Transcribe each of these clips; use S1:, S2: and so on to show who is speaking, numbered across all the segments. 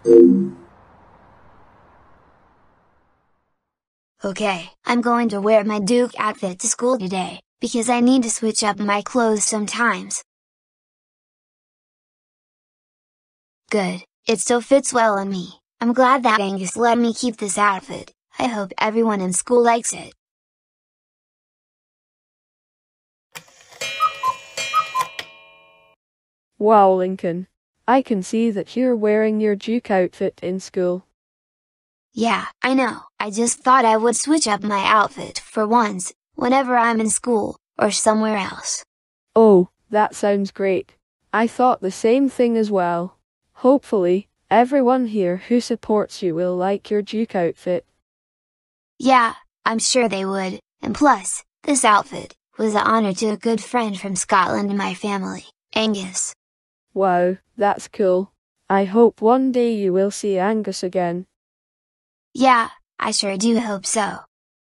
S1: Okay, I'm going to wear my Duke outfit to school today, because I need to switch up my clothes sometimes. Good, it still fits well on me. I'm glad that Angus let me keep this outfit. I hope everyone in school likes it.
S2: Wow, Lincoln. I can see that you're wearing your Duke outfit in school.
S1: Yeah, I know. I just thought I would switch up my outfit for once, whenever I'm in school, or somewhere else.
S2: Oh, that sounds great. I thought the same thing as well. Hopefully, everyone here who supports you will like your Duke outfit.
S1: Yeah, I'm sure they would, and plus, this outfit was an honor to a good friend from Scotland in my family, Angus.
S2: Wow, that's cool. I hope one day you will see Angus again.
S1: Yeah, I sure do hope so.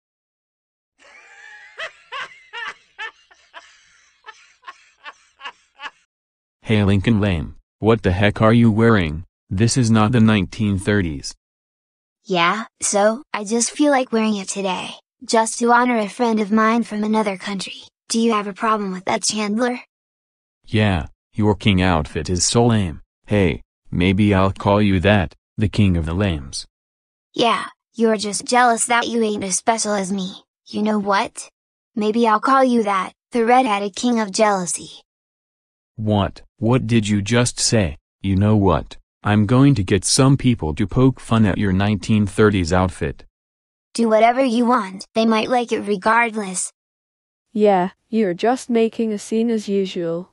S3: Hey Lincoln lame, what the heck are you wearing? This is not the 1930s.
S1: Yeah, so, I just feel like wearing it today, just to honor a friend of mine from another country. Do you have a problem with that, Chandler?
S3: Yeah, your king outfit is so lame. Hey, maybe I'll call you that, the king of the lames.
S1: Yeah, you're just jealous that you ain't as special as me. You know what? Maybe I'll call you that, the red-headed king of jealousy.
S3: What did you just say? You know what? I'm going to get some people to poke fun at your 1930s outfit.
S1: Do whatever you want, they might like it regardless.
S2: Yeah, you're just making a scene as usual.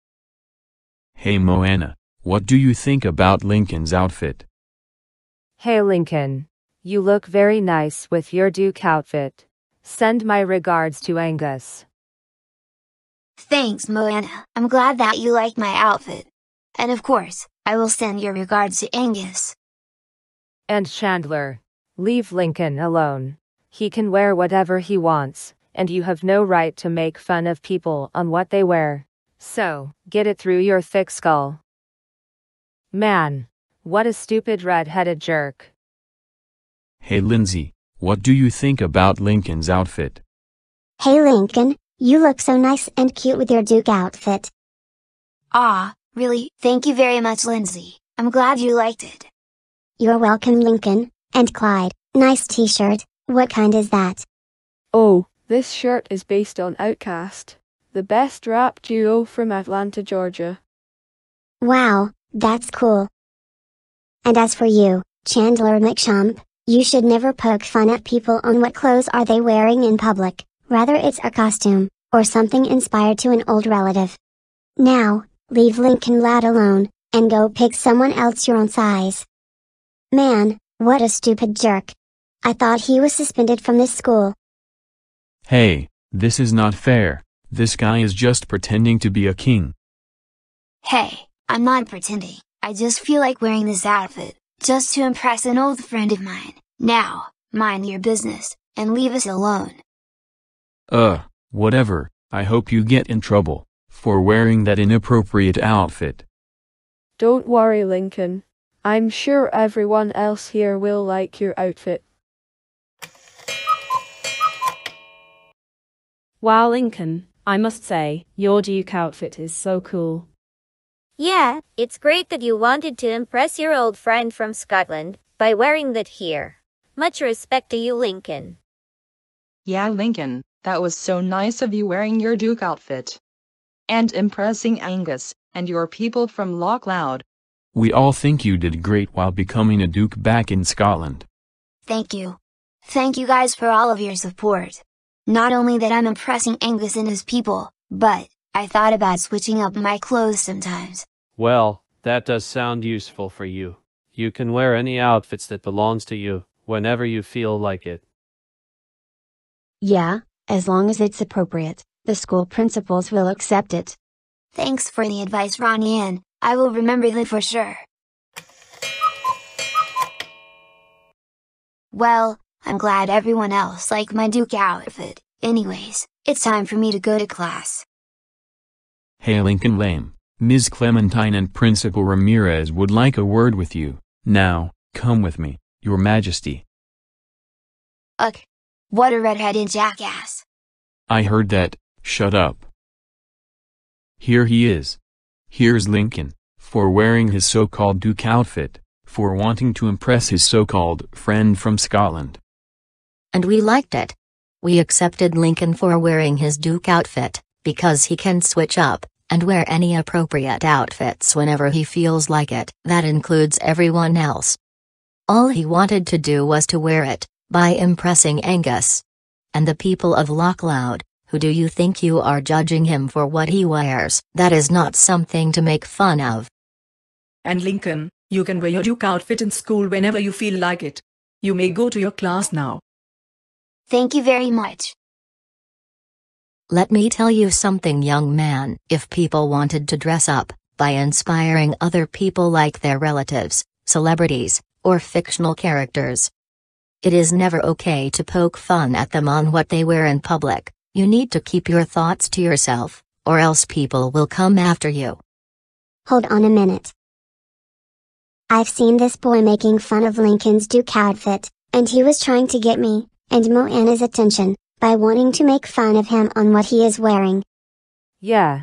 S3: Hey Moana, what do you think about Lincoln's outfit?
S4: Hey Lincoln, you look very nice with your Duke outfit. Send my regards to Angus.
S1: Thanks, Moana. I'm glad that you like my outfit. And of course, I will send your regards to Angus.
S4: And Chandler, leave Lincoln alone. He can wear whatever he wants, and you have no right to make fun of people on what they wear. So, get it through your thick skull. Man, what a stupid red-headed jerk.
S3: Hey Lindsay, what do you think about Lincoln's outfit?
S5: Hey Lincoln, you look so nice and cute with your Duke outfit.
S1: Ah, really? Thank you very much, Lindsay. I'm glad you liked it.
S5: You're welcome, Lincoln. And Clyde, nice t-shirt. What kind is that?
S2: Oh, this shirt is based on Outkast, the best rap duo from Atlanta, Georgia.
S5: Wow, that's cool. And as for you, Chandler McCann, you should never poke fun at people on what clothes are they wearing in public, rather it's a costume, or something inspired to an old relative. Now, leave Lincoln Loud alone, and go pick someone else your own size. Man, what a stupid jerk. I thought he was suspended from this school.
S3: Hey, this is not fair. This guy is just pretending to be a king.
S1: Hey, I'm not pretending. I just feel like wearing this outfit, just to impress an old friend of mine. Now, mind your business, and leave us alone.
S3: Whatever. I hope you get in trouble for wearing that inappropriate outfit.
S2: Don't worry, Lincoln. I'm sure everyone else here will like your outfit.
S6: Wow, Lincoln, I must say, your Duke outfit is so cool.
S7: Yeah, it's great that you wanted to impress your old friend from Scotland by wearing that here. Much respect to you, Lincoln.
S8: Yeah, Lincoln, that was so nice of you wearing your Duke outfit. And impressing Angus and your people from Loch Loud.
S3: We all think you did great while becoming a Duke back in Scotland.
S1: Thank you. Thank you guys for all of your support. Not only that I'm impressing Angus and his people, but I thought about switching up my clothes sometimes.
S9: Well, that does sound useful for you. You can wear any outfits that belongs to you, whenever you feel like it.
S10: Yeah, as long as it's appropriate, the school principals will accept it.
S1: Thanks for the advice, Ronnie, and I will remember that for sure. Well, I'm glad everyone else liked my Duke outfit. Anyways, it's time for me to go to class.
S3: Hey Lincoln Lame, Ms. Clementine and Principal Ramirez would like a word with you. Now, come with me, your majesty.
S1: Ugh. What a redheaded jackass.
S3: I heard that. Shut up. Here he is. Here's Lincoln, for wearing his so-called Duke outfit, for wanting to impress his so-called friend from Scotland.
S11: And we liked it. We accepted Lincoln for wearing his Duke outfit, because he can switch up, and wear any appropriate outfits whenever he feels like it. That includes everyone else. All he wanted to do was to wear it, by impressing Angus. And the people of Loch Loud, who do you think you are judging him for what he wears? That is not something to make fun of.
S12: And Lincoln, you can wear your Duke outfit in school whenever you feel like it. You may go to your class now.
S1: Thank you very much.
S11: Let me tell you something, young man. If people wanted to dress up, by inspiring other people like their relatives, celebrities, or fictional characters, it is never okay to poke fun at them on what they wear in public. You need to keep your thoughts to yourself, or else people will come after you.
S5: Hold on a minute. I've seen this boy making fun of Lincoln's Duke outfit, and he was trying to get me, and Moana's attention, by wanting to make fun of him on what he is wearing.
S4: Yeah.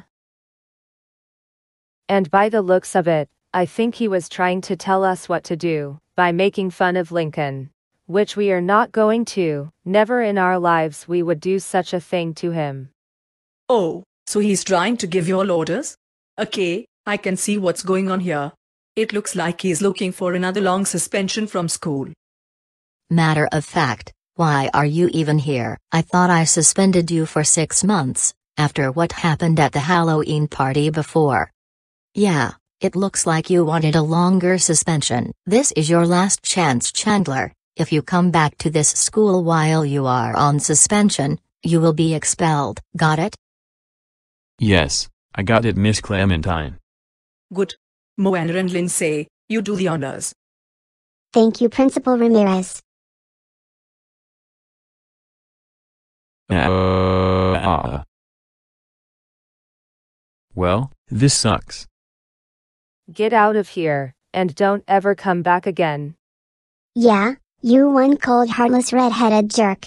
S4: And by the looks of it, I think he was trying to tell us what to do, by making fun of Lincoln. Which we are not going to. Never in our lives we would do such a thing to him.
S12: Oh, so he's trying to give you all orders? Okay, I can see what's going on here. It looks like he's looking for another long suspension from school.
S11: Matter of fact, why are you even here? I thought I suspended you for 6 months, after what happened at the Halloween party before. Yeah, it looks like you wanted a longer suspension. This is your last chance, Chandler. If you come back to this school while you are on suspension, you will be expelled. Got it?
S3: Yes, I got it, Miss Clementine.
S12: Good. Moana and Lindsay, you do the honors.
S5: Thank you, Principal Ramirez.
S3: Well, this sucks.
S4: Get out of here, and don't ever come back again.
S5: Yeah, you one cold heartless red-headed jerk.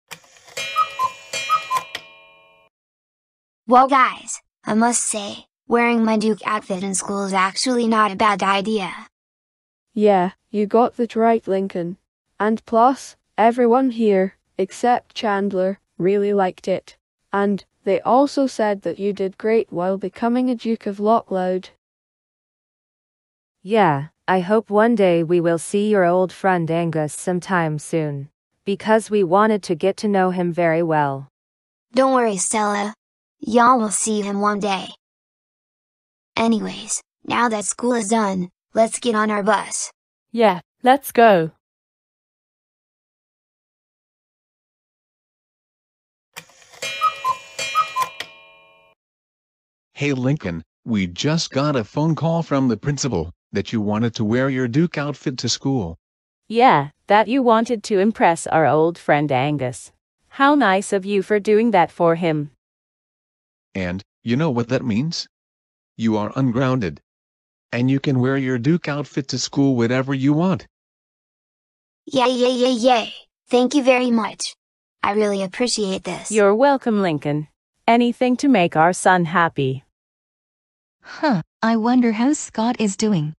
S1: Well guys, I must say, wearing my Duke outfit in school is actually not a bad idea.
S2: Yeah, you got that right, Lincoln. And plus, everyone here, except Chandler, really liked it. And they also said that you did great while becoming a Duke of Loch Loud.
S4: Yeah, I hope one day we will see your old friend Angus sometime soon. Because we wanted to get to know him very well.
S1: Don't worry, Stella. Y'all will see him one day. Anyways, now that school is done, let's get on our bus.
S6: Yeah, let's go.
S13: Hey Lincoln, we just got a phone call from the principal, that you wanted to wear your Duke outfit to school.
S6: Yeah, that you wanted to impress our old friend Angus. How nice of you for doing that for him.
S13: And, you know what that means? You are ungrounded. And you can wear your Duke outfit to school whenever you want.
S1: Yay. Thank you very much. I really appreciate this.
S6: You're welcome, Lincoln. Anything to make our son happy.
S10: I wonder how Scott is doing.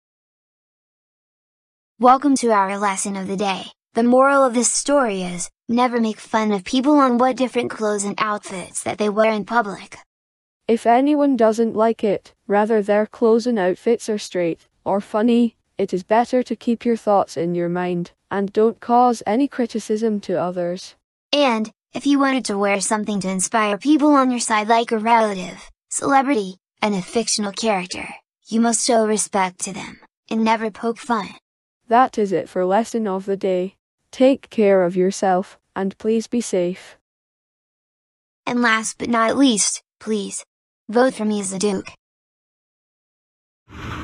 S1: Welcome to our lesson of the day. The moral of this story is, never make fun of people on what different clothes and outfits that they wear in public.
S2: If anyone doesn't like it, rather their clothes and outfits are straight, or funny, it is better to keep your thoughts in your mind, and don't cause any criticism to others.
S1: And, if you wanted to wear something to inspire people on your side like a relative, celebrity, and a fictional character, you must show respect to them, and never poke fun.
S2: That is it for lesson of the day. Take care of yourself, and please be safe.
S1: And last but not least, please, vote for me as the Duke.